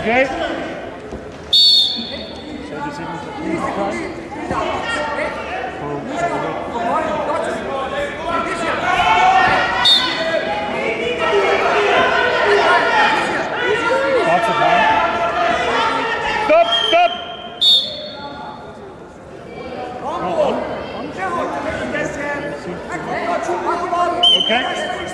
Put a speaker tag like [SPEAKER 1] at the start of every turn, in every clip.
[SPEAKER 1] Okay. So just even Stop! Stop! Okay.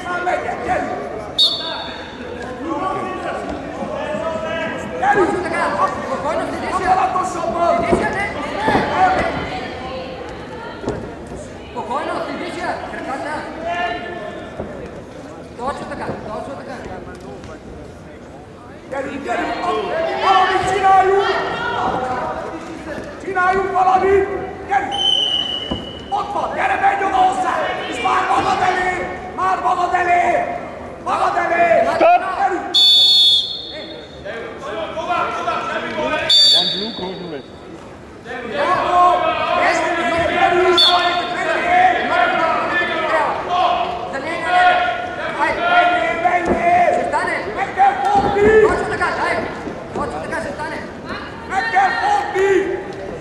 [SPEAKER 2] Csináljuk valamit! Gyerünk! Ott van! Gyere, menj oda hozzá! És már magad elé! Már magad elé! Magad elé!
[SPEAKER 1] Stop!
[SPEAKER 2] Gyerünk!
[SPEAKER 1] One blue, code red.
[SPEAKER 2] Meg kell fogni! Meg kell fogni!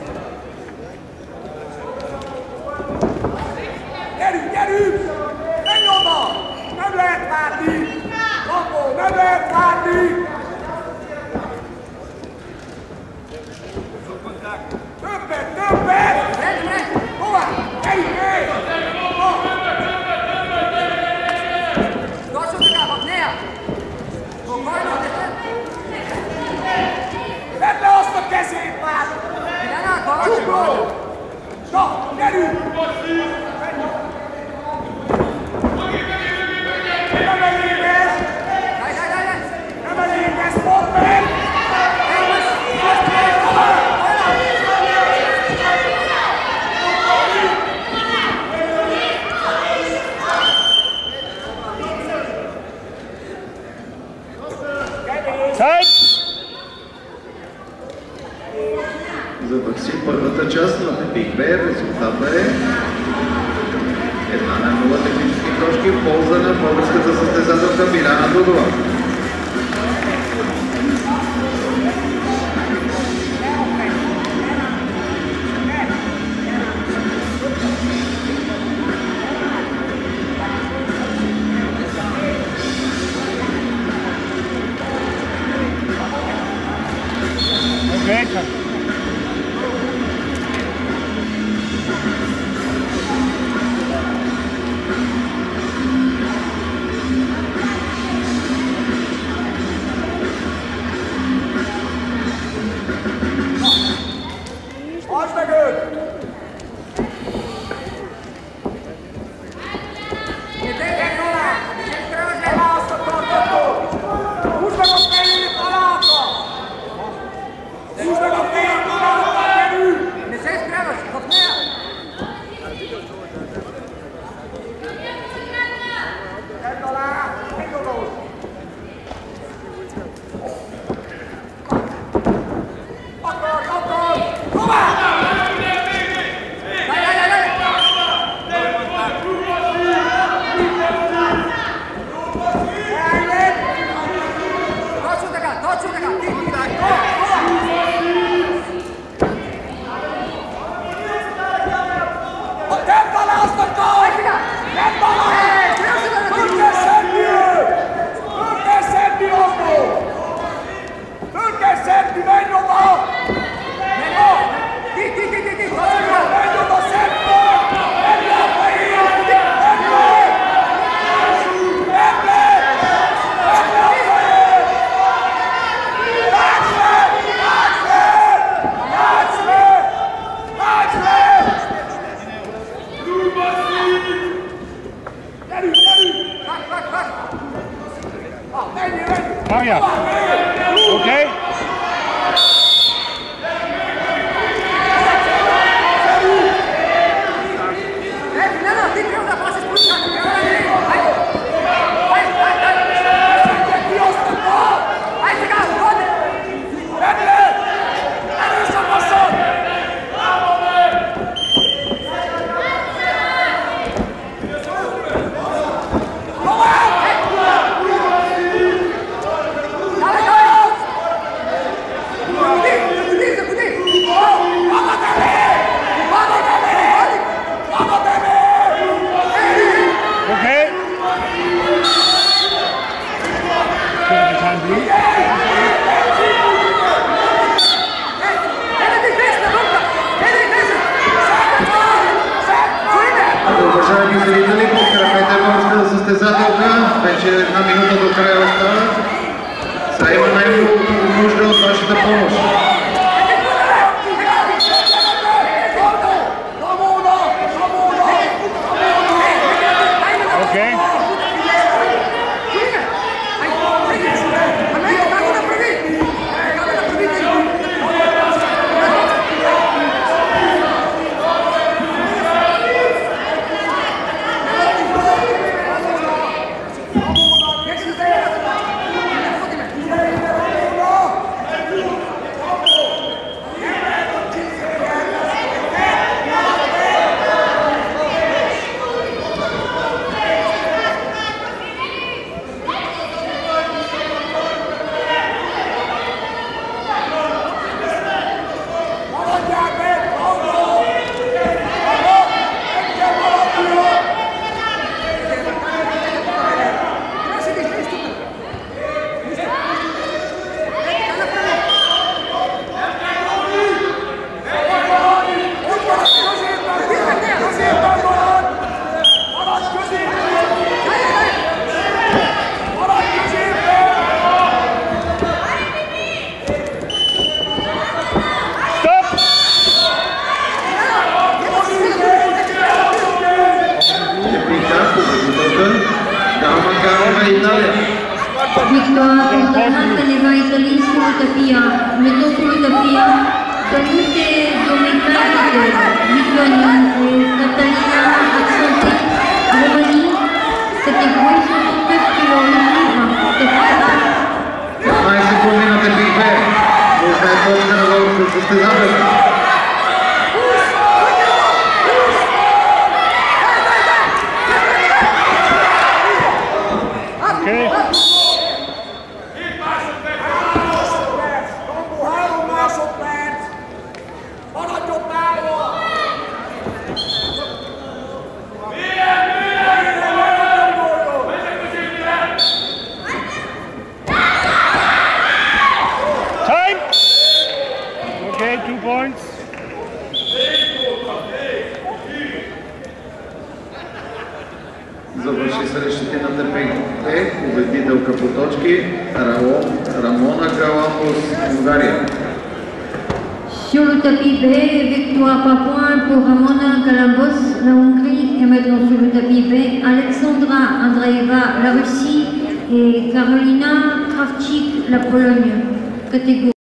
[SPEAKER 2] Gyerünk, gyerünk! Menj oda! Nem lehet várni! Rambó, nem lehet várni! Többet, többet! Tovább! Gyerünk, gyerünk! Vedd le azt a kezét már! Csukló! Na, gyerünk! Nem elég ez! Nem elég ez, mondd meg!
[SPEAKER 3] Завърши първата част на Big Bear. Резултата е 1-0 технически точки в полза на българската състезателка Биляна Дудова. Сега има нужда от вашата помощ.
[SPEAKER 1] Okay.
[SPEAKER 4] Victoire importante nella Italia sulla tapia, metto sulla tapia, salute domenicale, Lituania e Catalina Accente, Romania, categoria 65 kg, tapia.
[SPEAKER 3] 15 секунди на Тепихбе. Нужда е точка на българското състезателство.
[SPEAKER 1] Okay. Time. Okay, 2 points.
[SPEAKER 3] Завърши срещите на Тепихбе, победителка по точки Рамона Галамбос, Унгария.
[SPEAKER 4] Sur le tapis B, victoire par point pour Ramona Galambos, la Hongrie, et maintenant sur le tapis B, Alexandra Andreeva, la Russie, et Karolina Kravchik, la Pologne. Catégorie